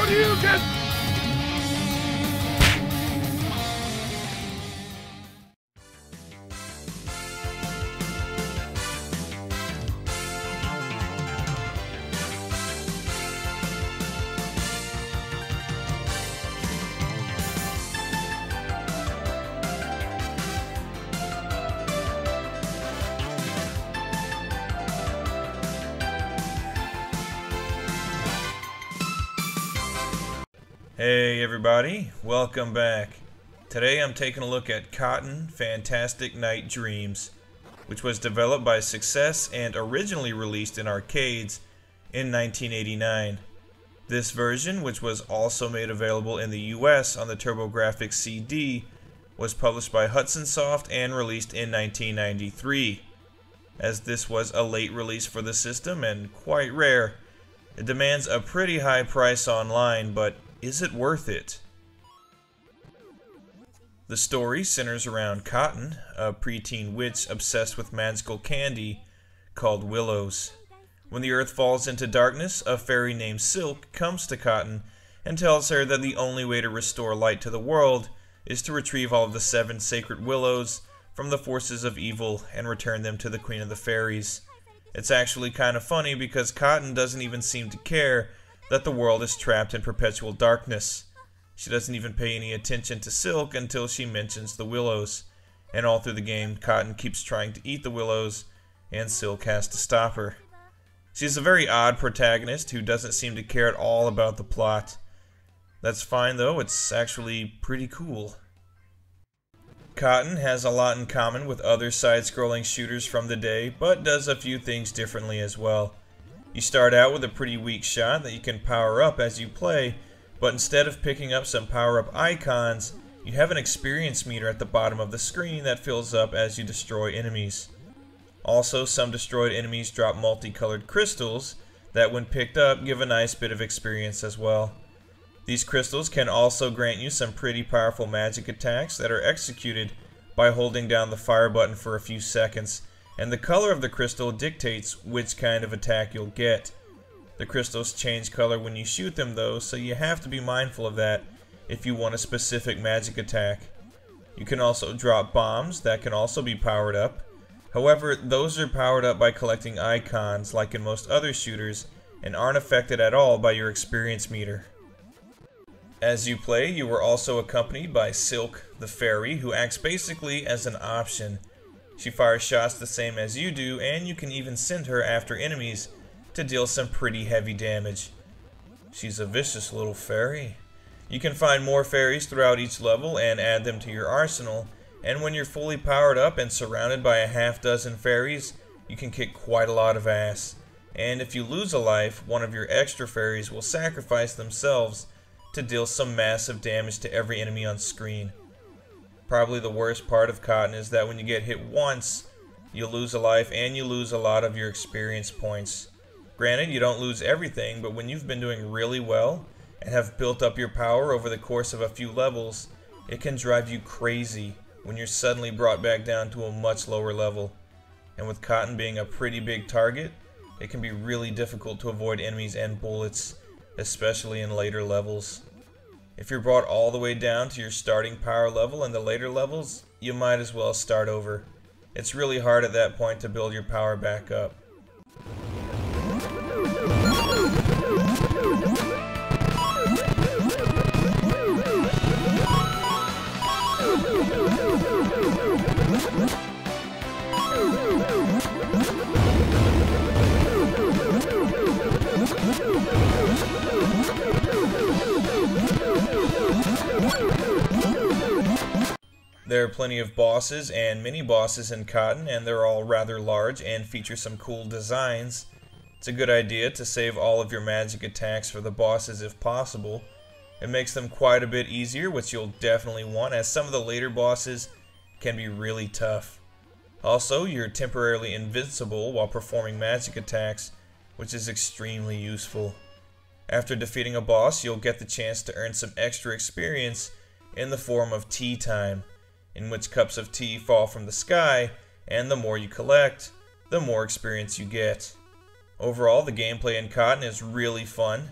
Shoryuken! Hey everybody, welcome back. Today I'm taking a look at Cotton Fantastic Night Dreams, which was developed by Success and originally released in arcades in 1989. This version, which was also made available in the US on the TurboGrafx CD, was published by Hudson Soft and released in 1993. As this was a late release for the system and quite rare, it demands a pretty high price online, but is it worth it? The story centers around Cotton, a preteen witch obsessed with magical candy called Willows. When the earth falls into darkness, a fairy named Silk comes to Cotton and tells her that the only way to restore light to the world is to retrieve all of the 7 sacred willows from the forces of evil and return them to the Queen of the Fairies. It's actually kind of funny because Cotton doesn't even seem to care that the world is trapped in perpetual darkness. She doesn't even pay any attention to Silk until she mentions the willows, and all through the game Cotton keeps trying to eat the willows and Silk has to stop her. She's a very odd protagonist who doesn't seem to care at all about the plot. That's fine though, it's actually pretty cool. Cotton has a lot in common with other side-scrolling shooters from the day, but does a few things differently as well. You start out with a pretty weak shot that you can power up as you play, but instead of picking up some power-up icons, you have an experience meter at the bottom of the screen that fills up as you destroy enemies. Also, some destroyed enemies drop multicolored crystals that, when picked up, give a nice bit of experience as well. These crystals can also grant you some pretty powerful magic attacks that are executed by holding down the fire button for a few seconds, and the color of the crystal dictates which kind of attack you'll get. The crystals change color when you shoot them though, so you have to be mindful of that if you want a specific magic attack. You can also drop bombs that can also be powered up. However, those are powered up by collecting icons like in most other shooters and aren't affected at all by your experience meter. As you play, you are also accompanied by Silk the Fairy, who acts basically as an option. She fires shots the same as you do, and you can even send her after enemies to deal some pretty heavy damage. She's a vicious little fairy. You can find more fairies throughout each level and add them to your arsenal, and when you're fully powered up and surrounded by a half-dozen fairies, you can kick quite a lot of ass. And if you lose a life, one of your extra fairies will sacrifice themselves to deal some massive damage to every enemy on screen. Probably the worst part of Cotton is that when you get hit once, you lose a life and you lose a lot of your experience points. Granted, you don't lose everything, but when you've been doing really well and have built up your power over the course of a few levels, it can drive you crazy when you're suddenly brought back down to a much lower level. And with Cotton being a pretty big target, it can be really difficult to avoid enemies and bullets, especially in later levels. If you're brought all the way down to your starting power level in the later levels, you might as well start over. It's really hard at that point to build your power back up. There are plenty of bosses and mini-bosses in Cotton, and they're all rather large and feature some cool designs. It's a good idea to save all of your magic attacks for the bosses if possible. It makes them quite a bit easier, which you'll definitely want, as some of the later bosses can be really tough. Also, you're temporarily invincible while performing magic attacks, which is extremely useful. After defeating a boss, you'll get the chance to earn some extra experience in the form of tea time, in which cups of tea fall from the sky, and the more you collect, the more experience you get. Overall, the gameplay in Cotton is really fun.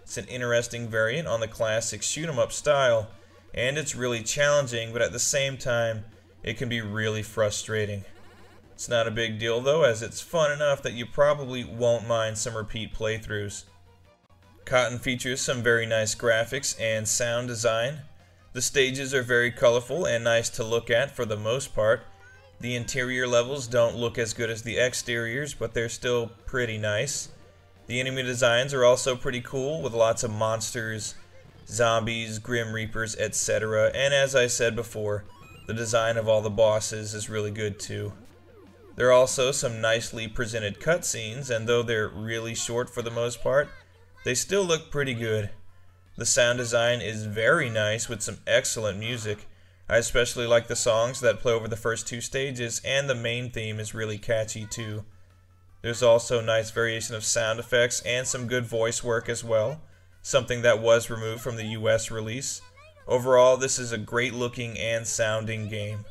It's an interesting variant on the classic shoot 'em up style, and it's really challenging, but at the same time, it can be really frustrating. It's not a big deal though, as it's fun enough that you probably won't mind some repeat playthroughs. Cotton features some very nice graphics and sound design. The stages are very colorful and nice to look at for the most part. The interior levels don't look as good as the exteriors, but they're still pretty nice. The enemy designs are also pretty cool, with lots of monsters, zombies, grim reapers, etc. And as I said before, the design of all the bosses is really good too. There are also some nicely presented cutscenes, and though they're really short for the most part, they still look pretty good. The sound design is very nice with some excellent music. I especially like the songs that play over the first two stages, and the main theme is really catchy too. There's also nice variation of sound effects and some good voice work as well, something that was removed from the US release. Overall, this is a great looking and sounding game.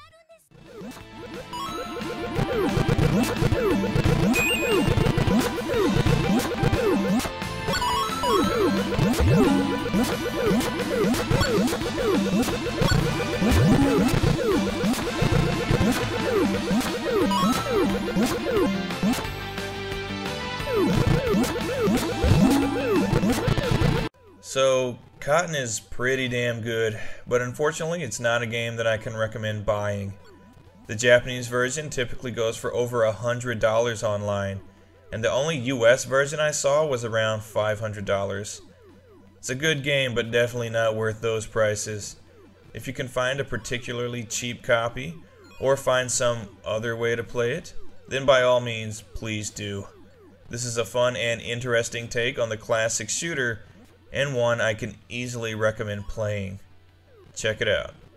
So, Cotton is pretty damn good, but unfortunately it's not a game that I can recommend buying. The Japanese version typically goes for over $100 online, and the only US version I saw was around $500. It's a good game, but definitely not worth those prices. If you can find a particularly cheap copy, or find some other way to play it, then by all means, please do. This is a fun and interesting take on the classic shooter, and one I can easily recommend playing. Check it out.